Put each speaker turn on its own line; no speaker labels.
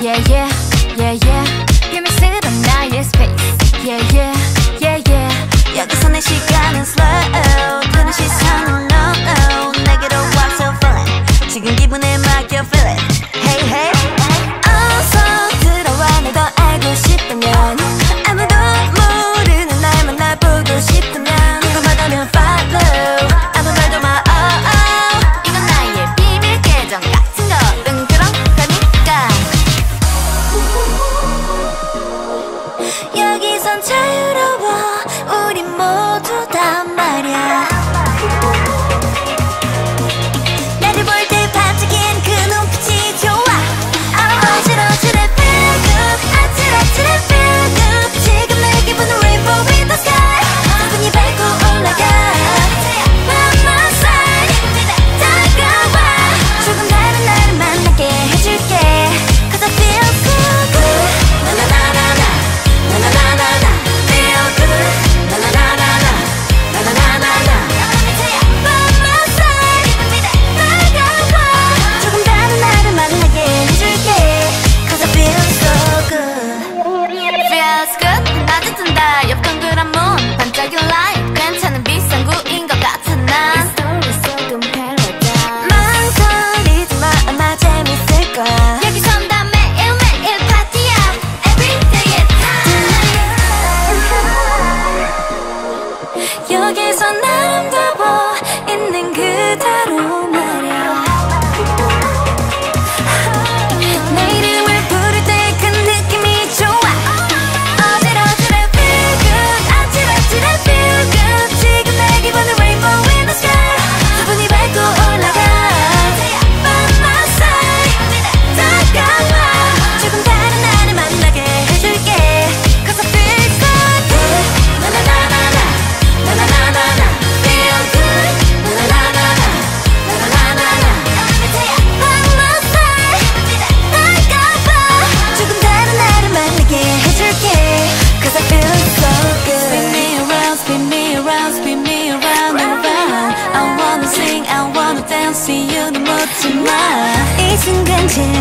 Yeah yeah yeah yeah 비밀스런 나의 space Yeah yeah yeah yeah 여기서 내 시간은 slow 드는 시선은 no no 내게로 와서 feeling 지금 기분에 맡겨 feel it Hey hey 어서 들어와 날 더 알고 싶다면 아무도 모르는 날만 날 보고 싶다면 궁금하다면 follow 아무 말도 마 oh oh 이건 나의 비밀 계정 같은 거는 그런 거니까 여기선 자유로워 우리 모두 다 말야 나를 볼 때 반짝인 그 눈빛이 좋아 어지러지래 feel good 아찔아찔해 feel good 지금 내 기분은 rainbow with the sky 기분이 밟고 올라가 By my side 다가와 조금 다른 나를 만나게 해줄게 Cause I feel so good 나나나나나 나나나나나 feel good 나나나나나 나나나나나 By my side 다가와 조금 다른 나를 만나게 해줄게 Cause I feel so good Feels good 낮에 뜬다 옆 동그란 문 반짝인 light 괜찮은 비상구인 것 같아 난 망설이지 마 아마 재밌을 거야 여기선 다 매일매일 파티야 Everyday at time 여기선 아름다워 있는 그대로 말야 내 이름을 부를 때 그 느낌이 좋아 어지러지래 feel good 아찔아찔해 feel good 지금 내 기분은 rainbow in the sky 기분이 밟고 올라가 By my side 다가와 조금 다른 나를 만나게 해줄게 Cause I feel so good 나나나나나 나나나나나 feel good 나나나나나 나나나나나 By my side 다가와 조금 다른 나를 만나게 해줄게 Cause I feel so good Spin me around, spin me around, spin me around and around I wanna sing, I wanna dance, see you 는 묻지 마 이 순간 제일